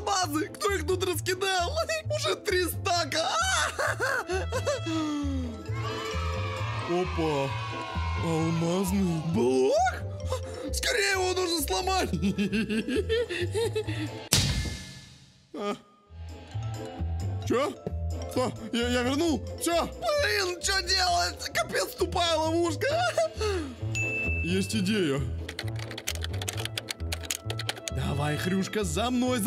алмазы! Кто их тут раскидал? Уже 3 стака! Опа! Алмазный блок? Скорее его нужно сломать! Чё? Что? Я вернул? Все! Блин, что делать? Капец, тупая ловушка! Есть идея. Давай, Хрюшка, за мной,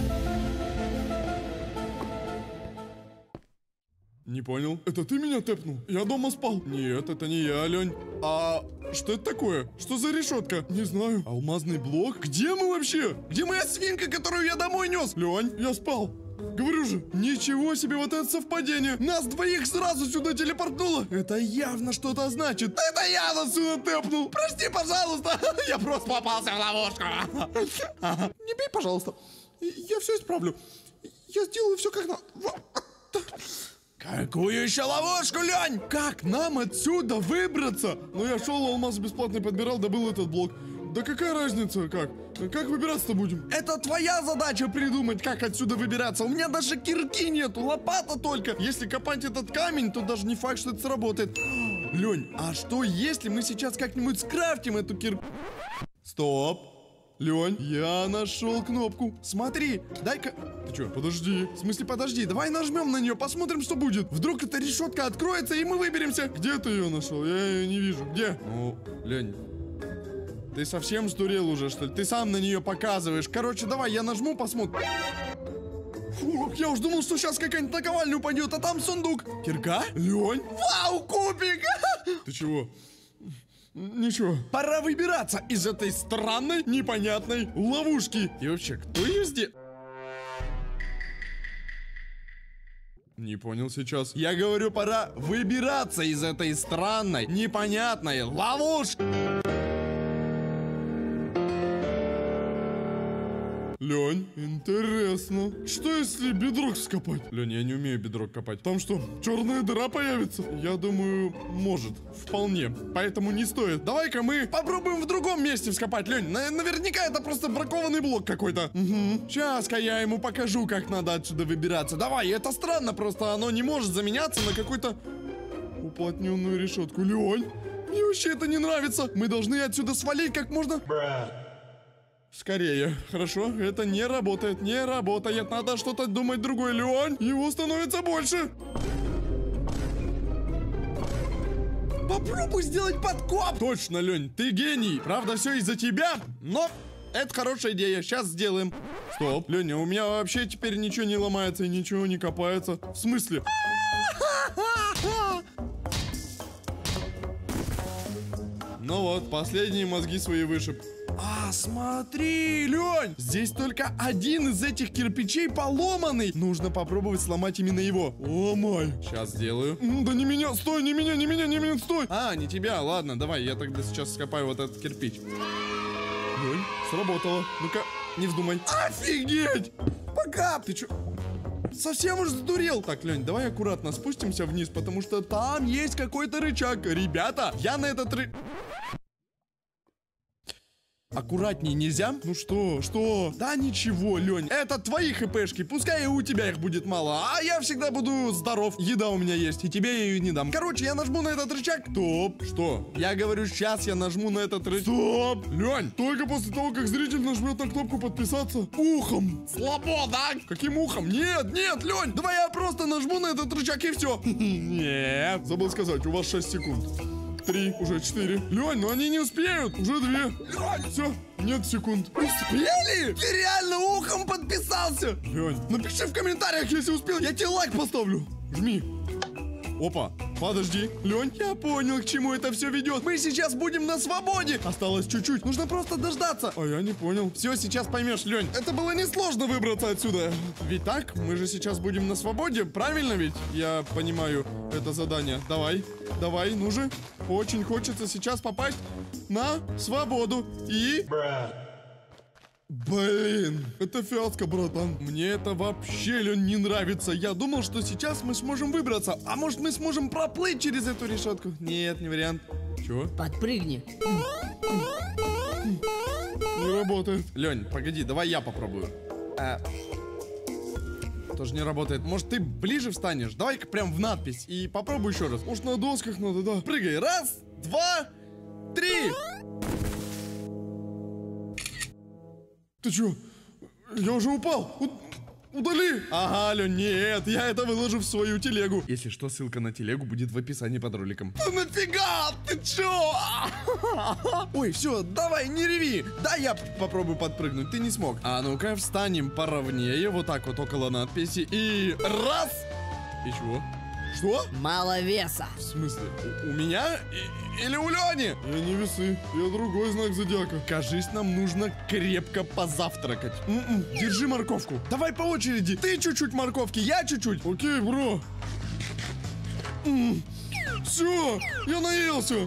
Не понял. Это ты меня тэпнул? Я дома спал. Нет, это не я, Лень. А что это такое? Что за решетка? Не знаю. Алмазный блок? Где мы вообще? Где моя свинка, которую я домой нес? Лень, я спал. Говорю же, ничего себе вот это совпадение. Нас двоих сразу сюда телепортнуло. Это явно что-то значит. Это я нас сюда тэпнул. Прости, пожалуйста. Я просто попался в ловушку. Не бей, пожалуйста. Я все исправлю. Я сделаю все как надо. Какую еще ловушку, Лень? Как нам отсюда выбраться? Ну я шел, алмаз бесплатно подбирал, добыл этот блок. Да какая разница, как? Как выбираться-то будем? Это твоя задача придумать, как отсюда выбираться. У меня даже кирки нету, лопата только. Если копать этот камень, то даже не факт, что это сработает. Лень, а что если мы сейчас как-нибудь скрафтим эту кирку? Стоп. Лень, я нашел кнопку. Смотри, дай-ка... Ты что, подожди. В смысле, подожди, давай нажмем на нее, посмотрим, что будет. Вдруг эта решетка откроется, и мы выберемся. Где ты ее нашел? Я ее не вижу. Где? Ну, Лень, ты совсем сдурел уже, что ли? Ты сам на нее показываешь. Короче, давай, я нажму, посмотрим. Фу, я уж думал, что сейчас какая-нибудь наковальня упадет, а там сундук. Кирка? Лень? Вау, кубик! Ты чего? Ничего. Пора выбираться из этой странной, непонятной ловушки. И вообще, кто ее сделал? Не понял сейчас. Я говорю, пора выбираться из этой странной, непонятной ловушки. Лень, интересно. Что если бедрок вскопать? Лень, я не умею бедрок копать. Там что, черная дыра появится? Я думаю, может. Вполне. Поэтому не стоит. Давай-ка мы попробуем в другом месте вскопать, Лень. Наверняка это просто бракованный блок какой-то. Угу. Сейчас-ка я ему покажу, как надо отсюда выбираться. Давай, это странно, просто оно не может заменяться на какую-то уплотненную решетку. Лень, мне вообще это не нравится. Мы должны отсюда свалить как можно... Скорее. Хорошо, это не работает, не работает. Надо что-то думать другое, Лень. Его становится больше. Попробуй сделать подкоп. Точно, Лень, ты гений. Правда, все из-за тебя, но это хорошая идея. Сейчас сделаем. Стоп, Леня, у меня вообще теперь ничего не ломается и ничего не копается. В смысле? Ну вот, последние мозги свои вышиб. А, смотри, Лень, здесь только один из этих кирпичей поломанный. Нужно попробовать сломать именно его. Ломай. Сейчас сделаю. Да не меня, стой, не меня, не меня, не меня, стой. А, не тебя, ладно, давай, я тогда сейчас скопаю вот этот кирпич. Лень, сработало. Ну-ка, не вздумай. Офигеть! Пока! Ты чё? Совсем уж сдурел. Так, Лень, давай аккуратно спустимся вниз, потому что там есть какой-то рычаг. Ребята, я на этот Аккуратнее нельзя? Ну что? Да ничего, Лень, это твои хпшки, пускай и у тебя их будет мало, а я всегда буду здоров, еда у меня есть, и тебе я ее не дам. Короче, я нажму на этот рычаг. Стоп, что? Я говорю, сейчас я нажму на этот рычаг. Стоп, Лень, только после того, как зритель нажмет на кнопку подписаться. Ухом. Слабо, да? Каким ухом? Нет, Лень, давай я просто нажму на этот рычаг и все. Нет. Забыл сказать, у вас 6 секунд. 3, уже 4. Лень, ну они не успеют. Уже 2. Лень, все, нет секунд. Успели? Ты реально ухом подписался. Лень, напиши в комментариях, если успел. Я тебе лайк поставлю. Жми. Опа, подожди. Лень, я понял, к чему это все ведет. Мы сейчас будем на свободе. Осталось чуть-чуть. Нужно просто дождаться. А я не понял. Все, сейчас поймешь, Лень. Это было несложно выбраться отсюда. Ведь так? Мы же сейчас будем на свободе. Правильно ведь? Я понимаю это задание. Давай, ну же. Очень хочется сейчас попасть на свободу. И... Блин, это фиаско, братан. Мне это вообще, Лень, не нравится. Я думал, что сейчас мы сможем выбраться. А может, мы сможем проплыть через эту решетку? Нет, не вариант. Чё? Подпрыгни. Не работает. Лень, погоди, давай я попробую. тоже не работает. Может, ты ближе встанешь? Давай-ка прям в надпись и попробуй еще раз. Может, на досках надо, да. Прыгай. Раз, два, три. Ты чё? Я уже упал. Удали! Ага, Лёнь, нет, я это выложу в свою телегу. Если что, ссылка на телегу будет в описании под роликом. Да нафига? Ты чё? Ой, все, давай, не реви. Да, я попробую подпрыгнуть, ты не смог. А ну-ка, встанем поровнее, вот так вот около надписи. И раз! И чего? Что? Мало веса. В смысле? У меня? Или у Лёни? Я не весы, я другой знак зодиака. Кажись, нам нужно крепко позавтракать. Держи морковку. Давай по очереди. Ты чуть-чуть морковки, я чуть-чуть. Окей, бро. Все, я наелся.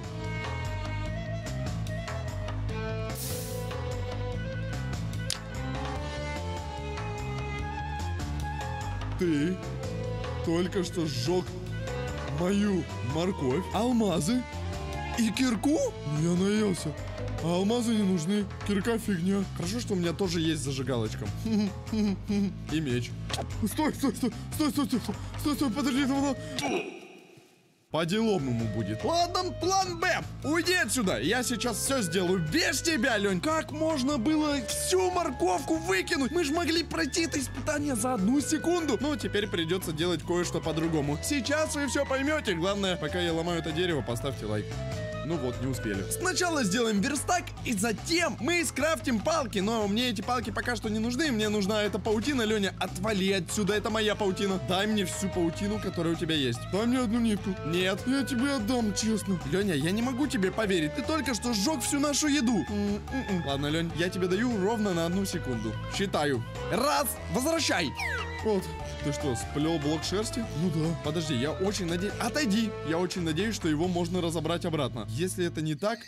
Ты только что сжег мою морковь, алмазы и кирку? Я наелся. А алмазы не нужны. Кирка фигня. Хорошо, что у меня тоже есть зажигалочка. И меч. Стой, стой, стой, стой, стой, стой, стой, стой, подожди, по-деловому будет. Ладно, план Б. Уйди отсюда. Я сейчас все сделаю без тебя, Лень. Как можно было всю морковку выкинуть? Мы же могли пройти это испытание за 1 секунду. Ну, теперь придется делать кое-что по-другому. Сейчас вы все поймете. Главное, пока я ломаю это дерево, поставьте лайк. Ну вот, не успели. Сначала сделаем верстак, и затем мы скрафтим палки. Но мне эти палки пока что не нужны. Мне нужна эта паутина, Леня. Отвали отсюда, это моя паутина. Дай мне всю паутину, которая у тебя есть. Дай мне одну нитку. Нет. Я тебе отдам, честно. Леня, я не могу тебе поверить. Ты только что сжег всю нашу еду. Ладно, Лень, я тебе даю ровно на 1 секунду. Считаю. Раз, возвращай. Вот. Ты что, сплел блок шерсти? Ну да. Подожди, я очень надеюсь... Отойди! Я очень надеюсь, что его можно разобрать обратно. Если это не так...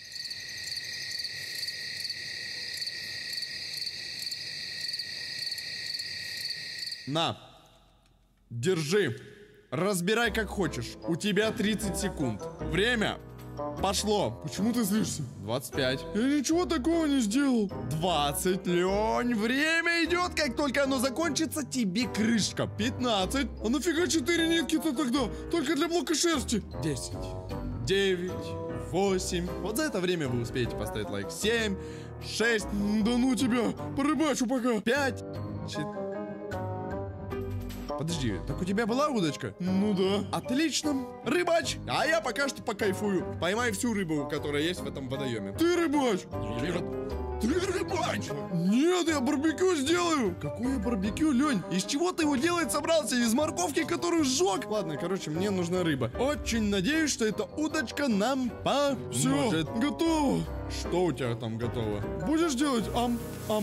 На. Держи. Разбирай как хочешь. У тебя 30 секунд. Время... Пошло. Почему ты злишься? 25. Я ничего такого не сделал. 20, Лень. Время идет. Как только оно закончится, тебе крышка. 15. А нафига 4 нитки-то тогда? Только для блока шерсти. 10. 9. 8. Вот за это время вы успеете поставить лайк. 7. 6. Да ну тебя. Порыбачу пока. 5. 4. Подожди, так у тебя была удочка? Ну да. Отлично. Рыбач. А я пока что покайфую. Поймай всю рыбу, которая есть в этом водоеме. Ты рыбач? Нет. Ты рыбач? Нет, я барбекю сделаю. Какое барбекю, Лень? Из чего ты его делать собрался? Из морковки, которую сжег? Ладно, короче, мне нужна рыба. Очень надеюсь, что эта удочка нам поможет. Все, готово. Что у тебя там готово? Будешь делать ам.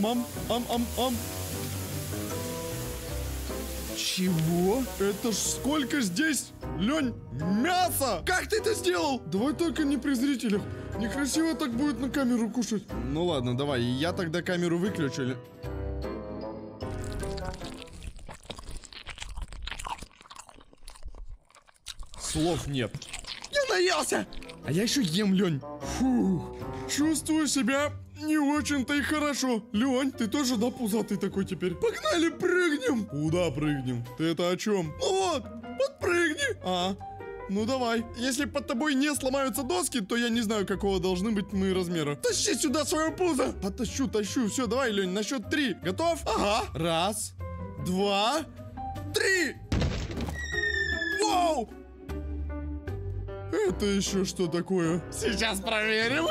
Чего? Это ж сколько здесь, Лень, мяса! Как ты это сделал? Давай только не при зрителях. Некрасиво так будет на камеру кушать. Ну ладно, давай, я тогда камеру выключу. Слов нет. Я наелся! А я еще ем, Лень. Фух, чувствую себя... не очень-то и хорошо. Лень, ты тоже, да, пузатый такой теперь? Погнали, прыгнем. Куда прыгнем? Ты это о чем? Ну вот, подпрыгни. А, ну давай. Если под тобой не сломаются доски, то я не знаю, какого должны быть мы размера. Тащи сюда свое пузо. Потащу, тащу. Все, давай, Лень, на счет 3. Готов? Ага. 1, 2, 3. Воу! Это еще что такое? Сейчас проверим.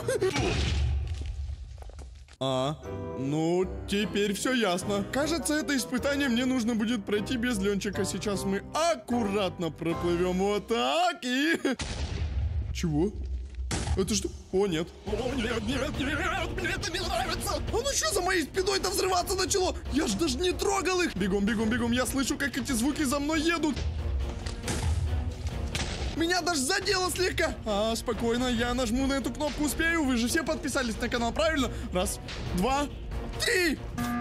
Ну, теперь все ясно. Кажется, это испытание мне нужно будет пройти без Ленчика. Сейчас мы аккуратно проплывем вот так и... Чего? Это что? О, нет. О, нет, нет, нет, мне это не нравится. А ну что за моей спиной-то взрываться начало? Я ж даже не трогал их. Бегом, бегом, бегом. Я слышу, как эти звуки за мной едут. Меня даже задело слегка. Спокойно, я нажму на эту кнопку, успею. Вы же все подписались на канал, правильно? 1, 2, 3.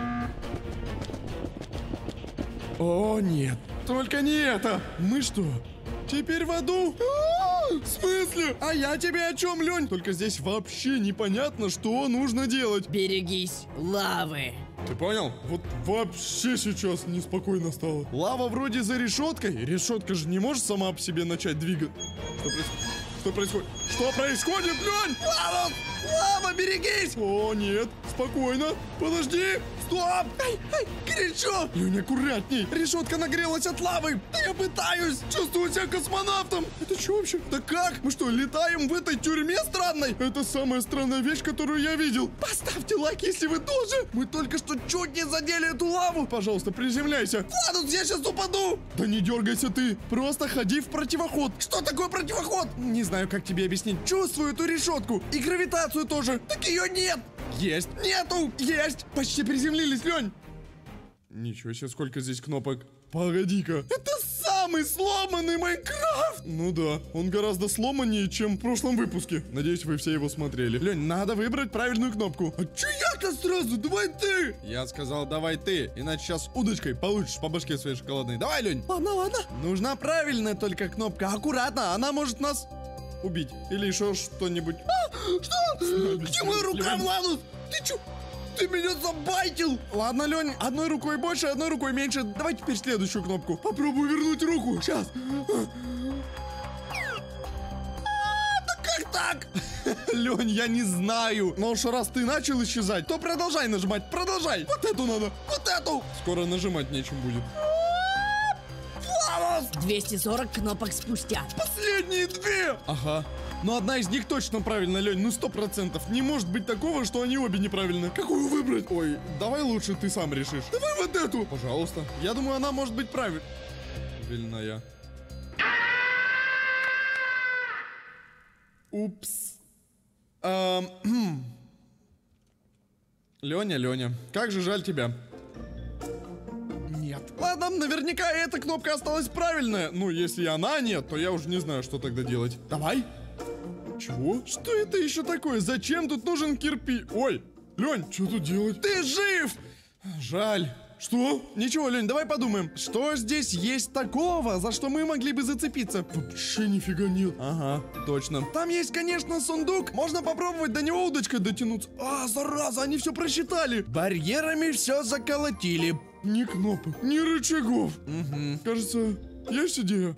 О, нет. Только не это. Мы что, теперь в аду? В смысле? А я тебе о чем, Лень? Только здесь вообще непонятно, что нужно делать. Берегись лавы. Ты понял? Вот вообще сейчас неспокойно стало. Лава вроде за решеткой. Решетка же не может сама по себе начать двигаться. Что происходит? Что происходит, Лень? Лава! Лава, берегись! О, нет. Спокойно. Подожди. Стоп! Ай, горячо! Лень, аккуратней. Решетка нагрелась от лавы. Да я пытаюсь. Чувствую себя космонавтом. Это что вообще? Да как? Мы что, летаем в этой тюрьме странной? Это самая странная вещь, которую я видел. Поставьте лайк, если вы тоже. Мы только что чуть не задели эту лаву. Пожалуйста, приземляйся. Ладно, я сейчас упаду. Да не дергайся ты. Просто ходи в противоход. Что такое противоход? Не знаю, как тебе объяснить. Чувствую эту решетку. И гравитацию тоже. Так ее нет. Есть. Нету. Есть. Почти приземлились, Лень. Ничего себе, сколько здесь кнопок. Погоди-ка. Это самый сломанный Майнкрафт. Ну да, он гораздо сломаннее, чем в прошлом выпуске. Надеюсь, вы все его смотрели. Лень, надо выбрать правильную кнопку. А че я-то сразу? Давай ты. Я сказал, давай ты. Иначе сейчас удочкой получишь по башке своей шоколадной. Давай, Лень. Ладно. Нужна правильная только кнопка. Аккуратно, она может нас убить. Или еще что-нибудь. Что? Где моя рука, Владус? Ты чё? Ты меня забайтил! Ладно, Лень, одной рукой больше, одной рукой меньше. Давай теперь следующую кнопку. Попробую вернуть руку. Сейчас. Да как так? Лень, я не знаю. Но уж раз ты начал исчезать, то продолжай нажимать. Продолжай. Вот эту надо. Вот эту. Скоро нажимать нечем будет. 240 кнопок спустя. Последние две. Ага. Но одна из них точно правильно, Лень, ну 100%. Не может быть такого, что они обе неправильно. Какую выбрать? Ой, давай лучше ты сам решишь. Давай вот эту. Пожалуйста. Я думаю, она может быть правильная. Упс. Леня, как же жаль тебя. Нет. Ладно, наверняка эта кнопка осталась правильная. Ну, если она нет, то я уже не знаю, что тогда делать. Давай. Чего? Что это еще такое? Зачем тут нужен кирпич? Ой, Лень, что тут делать? Ты жив! Жаль. Что? Ничего, Лень, давай подумаем. Что здесь есть такого, за что мы могли бы зацепиться? Вообще нифига нет. Ага, точно. Там есть, конечно, сундук. Можно попробовать до него удочкой дотянуться. А, зараза, они все просчитали. Барьерами все заколотили. Ни кнопок, ни рычагов. Угу. Кажется, есть идея?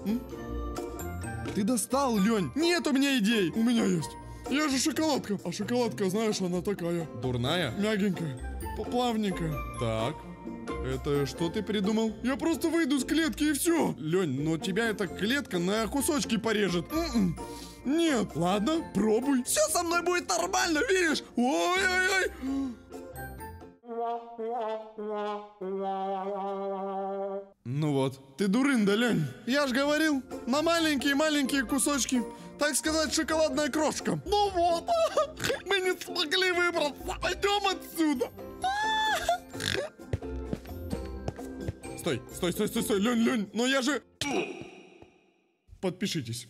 Ты достал, Лень. Нет у меня идей. У меня есть. Я же шоколадка. А шоколадка, знаешь, она такая. Дурная? Мягенькая. Плавненькая. Так. Это что ты придумал? Я просто выйду с клетки и все. Лень, но тебя эта клетка на кусочки порежет. Нет. Ладно, пробуй. Все со мной будет нормально, видишь? Ой-ой-ой. Ну вот, ты дурында, Лень. Я ж говорил, на маленькие-маленькие кусочки. Так сказать, шоколадная крошка. Ну вот, мы не смогли выбраться. Пойдем отсюда. Стой, Лень, но я же... Подпишитесь.